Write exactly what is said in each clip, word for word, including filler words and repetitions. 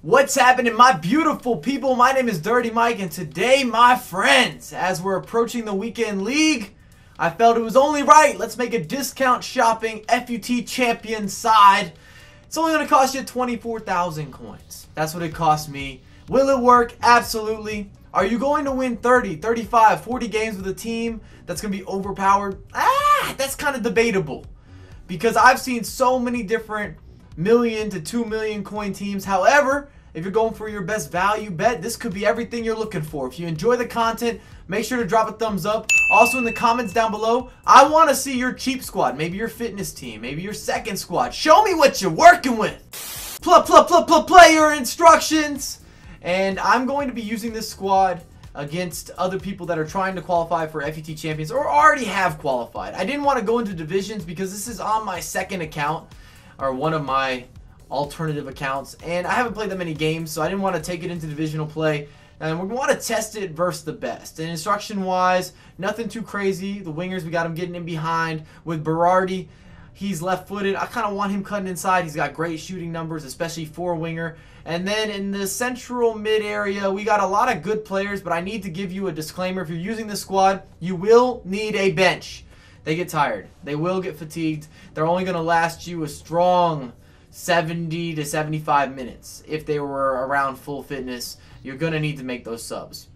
What's happening, my beautiful people? My name is Dirty Mike, and today, my friends, as we're approaching the weekend league, I felt it was only right. Let's make a discount shopping F U T champion side. It's only going to cost you twenty-four thousand coins. That's what it cost me. Will it work? Absolutely. Are you going to win thirty, thirty-five, forty games with a team that's going to be overpowered? Ah, that's kind of debatable. Because I've seen so many different million to two million coin teams. However, if you're going for your best value bet, this could be everything you're looking for. If you enjoy the content, make sure to drop a thumbs up. Also in the comments down below, I want to see your cheap squad. Maybe your fitness team, maybe your second squad. Show me what you're working with. Pl pl pl pl player instructions. And I'm going to be using this squad against other people that are trying to qualify for F U T champions or already have qualified. I didn't want to go into divisions because this is on my second account, or one of my alternative accounts, and I haven't played that many games, so I didn't want to take it into divisional play, and we want to test it versus the best. And instruction wise, nothing too crazy. The wingers, we got him getting in behind. With Berardi, he's left footed. I kind of want him cutting inside. He's got great shooting numbers, especially for a winger. And then in the central mid area, we got a lot of good players, but I need to give you a disclaimer. If you're using this squad, you will need a bench. They get tired. They will get fatigued. They're only going to last you a strong seventy to seventy-five minutes. If they were around full fitness, you're going to need to make those subs.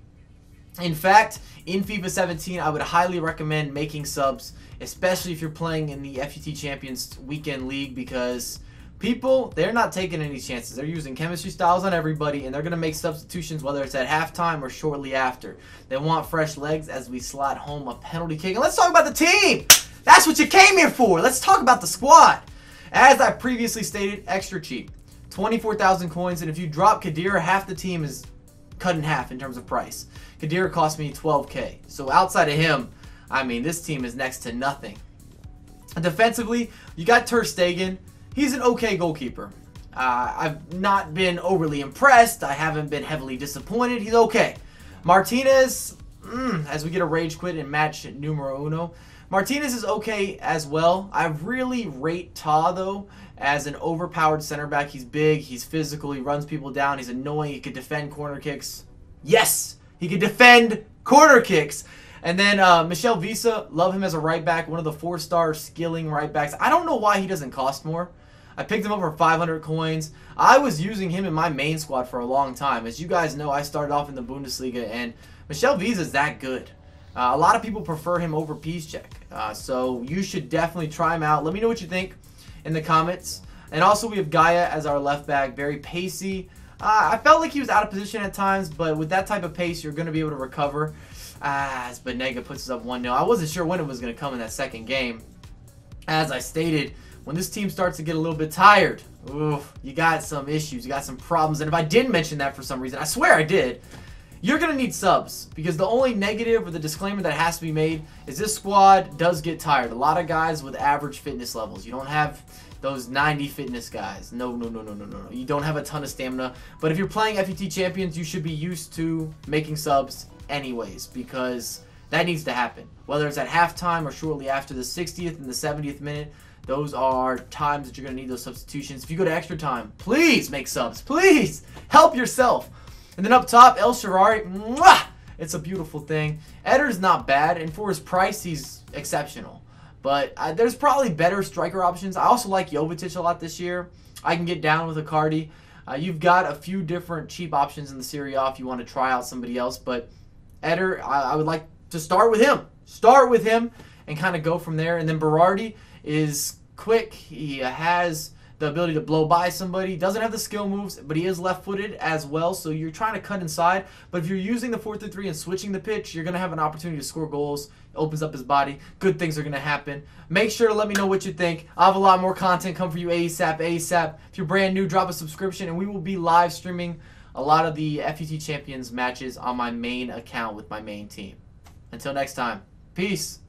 In fact, in FIFA seventeen, I would highly recommend making subs, especially if you're playing in the F U T Champions Weekend League, because people, they're not taking any chances. They're using chemistry styles on everybody, and they're going to make substitutions whether it's at halftime or shortly after. They want fresh legs as we slot home a penalty kick. And let's talk about the team. That's what you came here for. Let's talk about the squad. As I previously stated, extra cheap. twenty-four thousand coins, and if you drop Khedira, half the team is cut in half in terms of price. Khedira cost me twelve K. So outside of him, I mean, this team is next to nothing. Defensively, you got Ter Stegen. He's an okay goalkeeper. Uh, I've not been overly impressed. I haven't been heavily disappointed. He's okay. Martinez, mm, as we get a rage quit in match numero uno, Martinez is okay as well. I really rate Ta, though, as an overpowered center back. He's big, he's physical, he runs people down, he's annoying, he could defend corner kicks. Yes! He could defend corner kicks! And then uh, Michel Visa, love him as a right back, one of the four-star skilling right backs. I don't know why he doesn't cost more. I picked him up for five hundred coins. I was using him in my main squad for a long time. As you guys know, I started off in the Bundesliga, and Michel Visa is that good. Uh, a lot of people prefer him over Piszczek, uh, so you should definitely try him out. Let me know what you think in the comments. And also we have Gaia as our left back, very pacey. Uh, I felt like he was out of position at times, but with that type of pace, you're going to be able to recover. Ah, as Banega puts us up one nil. I wasn't sure when it was going to come in that second game. As I stated, when this team starts to get a little bit tired, oof, you got some issues, you got some problems. And if I didn't mention that for some reason, I swear I did, you're going to need subs, because the only negative or the disclaimer that has to be made is this squad does get tired. A lot of guys with average fitness levels. You don't have those ninety fitness guys. No, no, no, no, no, no. You don't have a ton of stamina. But if you're playing F U T Champions, you should be used to making subs anyways, because that needs to happen. Whether it's at halftime or shortly after the sixtieth and the seventieth minute, those are times that you're going to need those substitutions. If you go to extra time, please make subs. Please help yourself. And then up top, El Shaarawy, mwah, it's a beautiful thing. Eder's not bad, and for his price, he's exceptional. But uh, there's probably better striker options. I also like Jovetic a lot this year. I can get down with Icardi. Uh, you've got a few different cheap options in the Serie A if you want to try out somebody else. But Eder, I, I would like to start with him. Start with him and kind of go from there. And then Berardi is quick. He uh, has the ability to blow by somebody. Doesn't have the skill moves, but he is left-footed as well, so you're trying to cut inside. But if you're using the four three three and switching the pitch, you're going to have an opportunity to score goals. It opens up his body. Good things are going to happen. Make sure to let me know what you think. I have a lot more content come for you ASAP, ASAP. If you're brand new, drop a subscription, and we will be live streaming a lot of the F U T Champions matches on my main account with my main team. Until next time, peace.